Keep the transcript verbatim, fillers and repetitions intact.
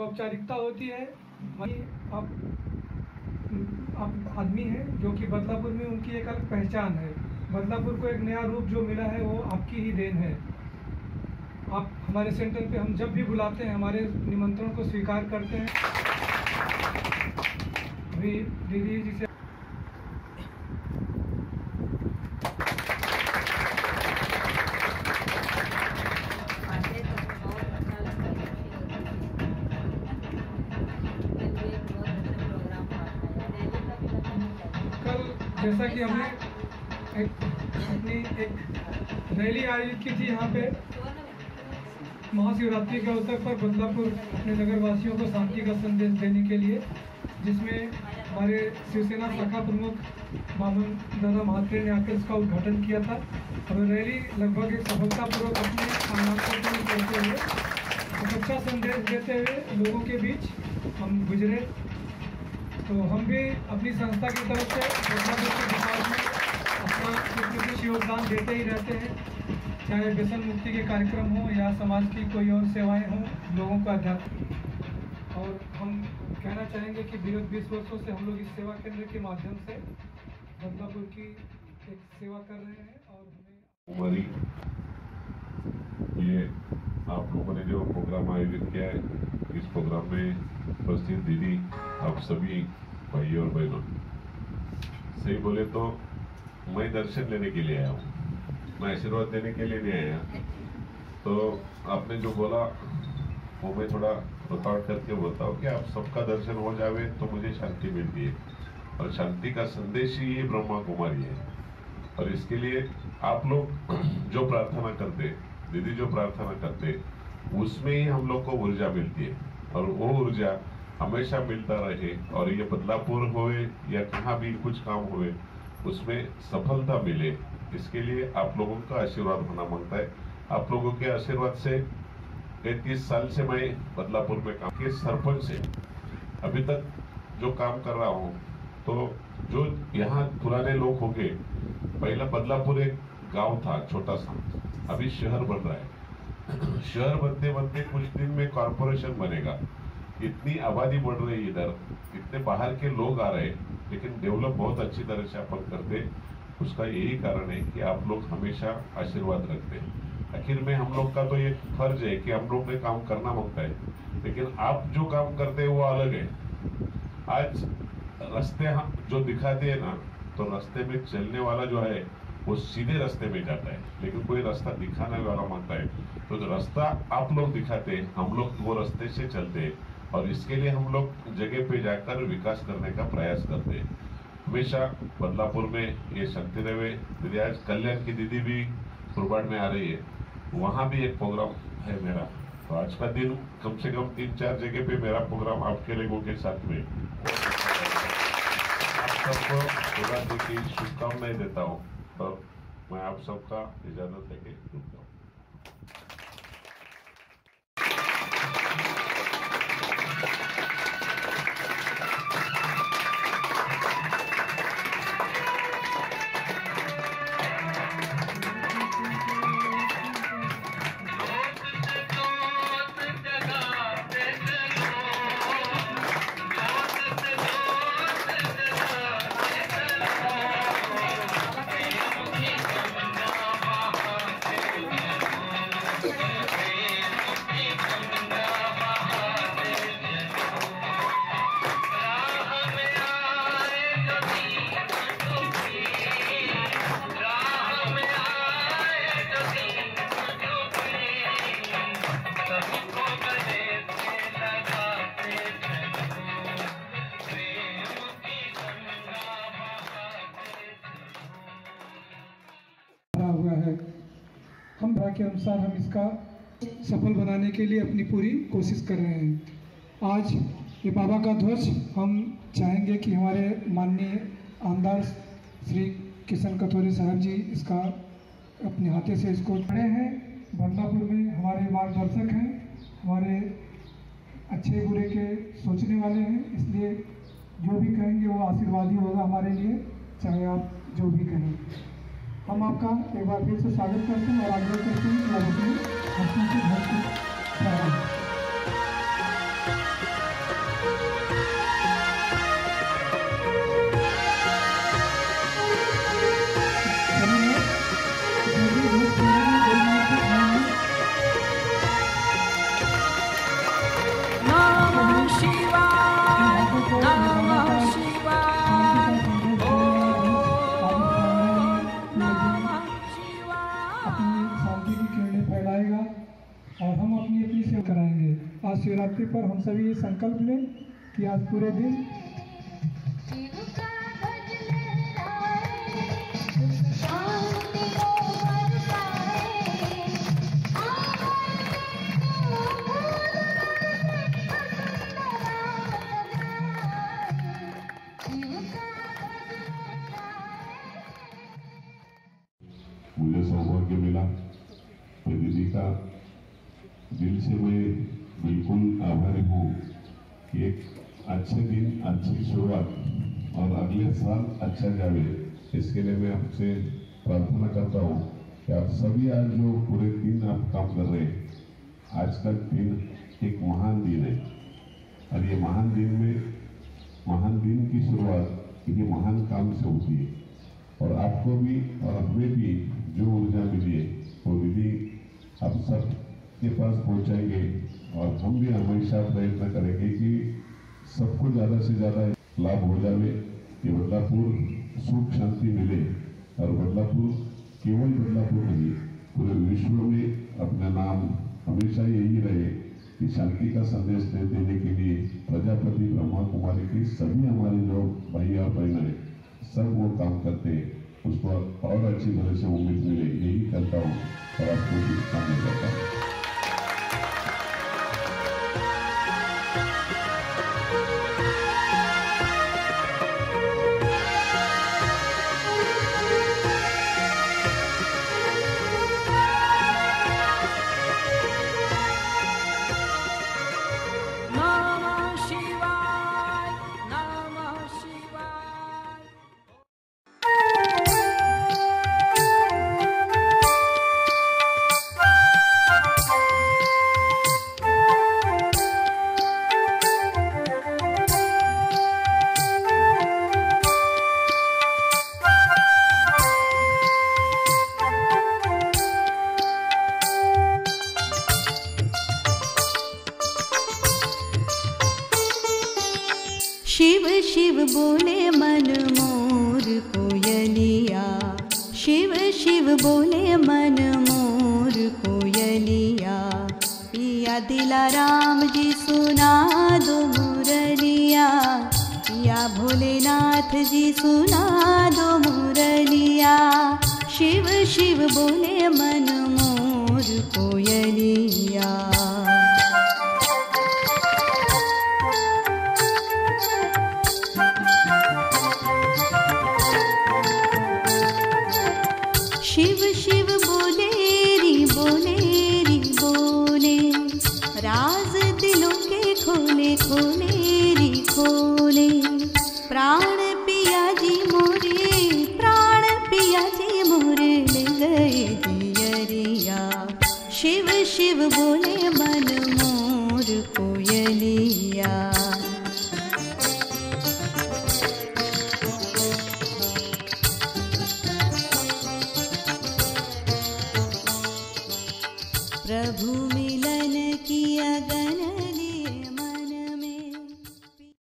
औपचारिकता होती है। वहीं आप आप आदमी हैं जो कि बदलापुर में उनकी एक अलग पहचान है। बदलापुर को एक नया रूप जो मिला है वो आपकी ही देन है। आप हमारे सेंटर पे हम जब भी बुलाते हैं हमारे निमंत्रण को स्वीकार करते हैं। अभी दीदी जी से जैसा कि हमने एक अपनी एक रैली आयोजित की थी यहाँ पे महाशिवरात्रि के अवसर पर बदलापुर अपने नगरवासियों को शांति का संदेश देने के लिए, जिसमें हमारे शिवसेना शाखा प्रमुख बामन दादा महात्रे ने आकर इसका उद्घाटन किया था और रैली लगभग एक सफलतापूर्वक अपने कामकाज को पूर्ण करते हुए एक अच्छा संदेश देते हुए लोगों के बीच हम गुजरे। तो हम भी अपनी संस्था की तरफ से बदलापुर के विकास में अपना कुछ कुछ योगदान देते ही रहते हैं, चाहे व्यसन मुक्ति के कार्यक्रम हो या समाज की कोई और सेवाएं हों, लोगों का अध्यात्म। और हम कहना चाहेंगे कि विगत बीस वर्षों से हम लोग इस सेवा केंद्र के माध्यम से बदलापुर की एक सेवा कर रहे हैं। और हमें ये आप लोगों ने जो प्रोग्राम आयोजित किया है, इस प्रोग्राम में उपस्थित दीदी, आप सभी भाई और बहनों, सही बोले तो मैं दर्शन लेने के लिए आया हूँ, मैं आशीर्वाद देने के लिए नहीं आया। तो आपने जो बोला वो मैं थोड़ा रिकॉर्ड करके बोलता हूँ कि आप सबका दर्शन हो जावे तो मुझे शांति मिलती है, और शांति का संदेश ही ये ब्रह्मा कुमारी है। और इसके लिए आप लोग जो प्रार्थना करते, दीदी जो प्रार्थना करते, उसमें ही हम लोग को ऊर्जा मिलती है, और वो ऊर्जा हमेशा मिलता रहे। और ये बदलापुर होए या कहाँ भी कुछ काम हुए उसमें सफलता मिले, इसके लिए आप लोगों का आशीर्वाद होना मांगता है। आप लोगों के आशीर्वाद से तैतीस साल से मैं बदलापुर में काम के सरपंच से अभी तक जो काम कर रहा हूँ, तो जो यहाँ पुराने लोग हो गए, पहला बदलापुर एक गांव था छोटा सा, अभी शहर बन रहा है। शहर बनते बनते कुछ दिन में कॉर्पोरेशन बनेगा। इतनी आबादी बढ़ रही है इधर, इतने बाहर के लोग आ रहे, लेकिन डेवलप बहुत अच्छी तरह से अपन करते। उसका यही कारण है कि आप लोग हमेशा आशीर्वाद रखते हैं। आखिर में हम लोग का तो ये फर्ज है कि हम लोग ने काम करना मांगता है, लेकिन आप जो काम करते हैं वो अलग है। आज रास्ते जो दिखाते हैं ना, तो रास्ते में चलने वाला जो है वो सीधे रास्ते में जाता है, लेकिन कोई रास्ता दिखाने वाला मांगता है। तो जो रास्ता आप लोग दिखाते हैं, हम लोग वो रास्ते से चलते हैं, और इसके लिए हम लोग जगह पे जाकर विकास करने का प्रयास करते हैं। हमेशा बदलापुर में ये शांति रहे। दीदी आज कल्याण की दीदी भी फुरबाड़ में आ रही है, वहाँ भी एक प्रोग्राम है मेरा। तो आज का दिन कम से कम तीन चार जगह पे मेरा प्रोग्राम आपके लोगों के साथ में। आप सबको शिवरात्रि की शुभकामनाएं देता हूँ, और मैं आप सबका इजाजत लेके रुकता हूँ। हुआ है। हम भाग्य के अनुसार हम इसका सफल बनाने के लिए अपनी पूरी कोशिश कर रहे हैं। आज ये बाबा का ध्वज हम चाहेंगे कि हमारे माननीय आमदार श्री किशन कथोरे साहब जी इसका अपने हाथे से इसको खड़े हैं। बदलापुर में हमारे मार्गदर्शक हैं, हमारे अच्छे बुरे के सोचने वाले हैं, इसलिए जो भी कहेंगे वो आशीर्वाद ही होगा हमारे लिए, चाहे आप जो भी कहें। हम आपका एक बार फिर से स्वागत करते हैं और आग्रह करते हैं कि आप अपने हस्तों से ध्वज को फहराएं। शांति की किरणें फैलाएगा और हम अपनी अपनी सेवा कराएंगे। आज शिवरात्रि पर हम सभी ये संकल्प लें कि आज पूरे दिन मुझे सौभाग्य मिला कि दीदी का दिल से मैं बिल्कुल आभारी हूँ कि एक अच्छे दिन अच्छी शुरुआत और अगले साल अच्छा जावे। इसके लिए मैं आपसे प्रार्थना करता हूँ कि आप सभी आज जो पूरे दिन आप काम कर रहे हैं, आज का दिन एक महान दिन है और ये महान दिन में महान दिन की शुरुआत ये महान काम से होती है और आपको भी और हमें भी जो ऊर्जा मिली है वो दीदी आप सब के पास पहुंचाएंगे और हम भी हमेशा प्रयत्न करेंगे कि सबको ज़्यादा से ज़्यादा लाभ हो जाए, कि बदलापुर सुख शांति मिले और बदलापुर केवल बदलापुर नहीं पूरे विश्व में अपना नाम हमेशा यही रहे कि शांति का संदेश दे देने के लिए प्रजापति ब्रह्मा कुमारी की सभी हमारे जो भाई और बहनें सब वो काम करते हैं, उसको और अच्छी तरह से उम्मीद मिले यही करता हूँ और आपको भी काम करता हूँ। शिव शिव बोले मन मोर कोयलिया, शिव शिव बोले मन मोर कोयलिया, पिया दिलाराम जी सुना दो मुरलिया, पिया भोलेनाथ जी सुना दो मुरलिया, शिव शिव बोले मन मोर कोयलिया। शिव शिव बोले री बोले री बोले, राज दिलों के खोले खोले री खोले, प्राण पिया जी मोरे प्राण पिया जी मोरे ले गए दियरिया, शिव शिव बोले मन मोर कोयलिया। प्रभु